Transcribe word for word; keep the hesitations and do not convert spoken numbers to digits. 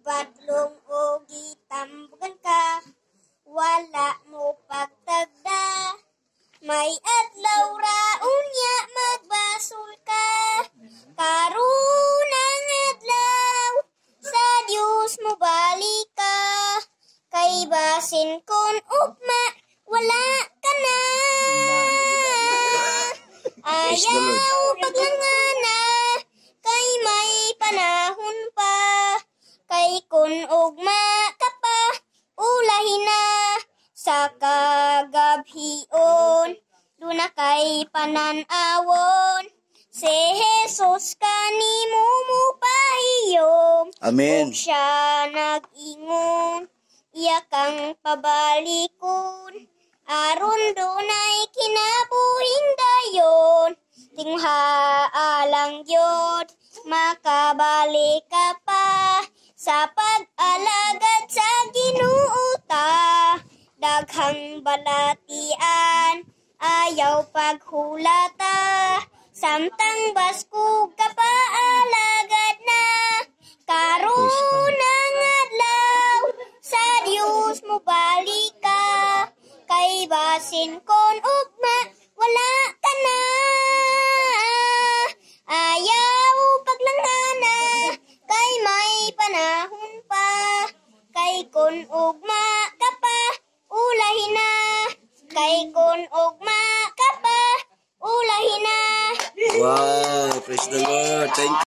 padlong o gitambugan ka, wala mo pagtagda. May adlaw ra unya magbasol ka, karon ang adlaw sa Dios mo balik ka. Kay basin kon ugma wala ka na, ayaw paglangana kay may panahon pa. Kay kun ugma ka pa ulahin na sa kagabhion, duna kay pananawon si Jesus kanimo mo pahiyom. Amen. Ug siya nag-ingon iya kang pabalikon, aron dunay kinabuhing dayon. Tinghaalang Gyud makabalik ka pa sa pag-alagad sa Ginoo ta. Daghang balatian ayaw paghulata, samtang baskog ka pa alagad na. Karon ang adlaw sa Dios mo balik ka, kay basin kon ugma wala ka na. Ayaw paglangana kay may panahon pa. Kay kun ugma ka pa ulahin na, kay kun ugma ka pa ulahin na. Wow, praise the Lord. Thank you.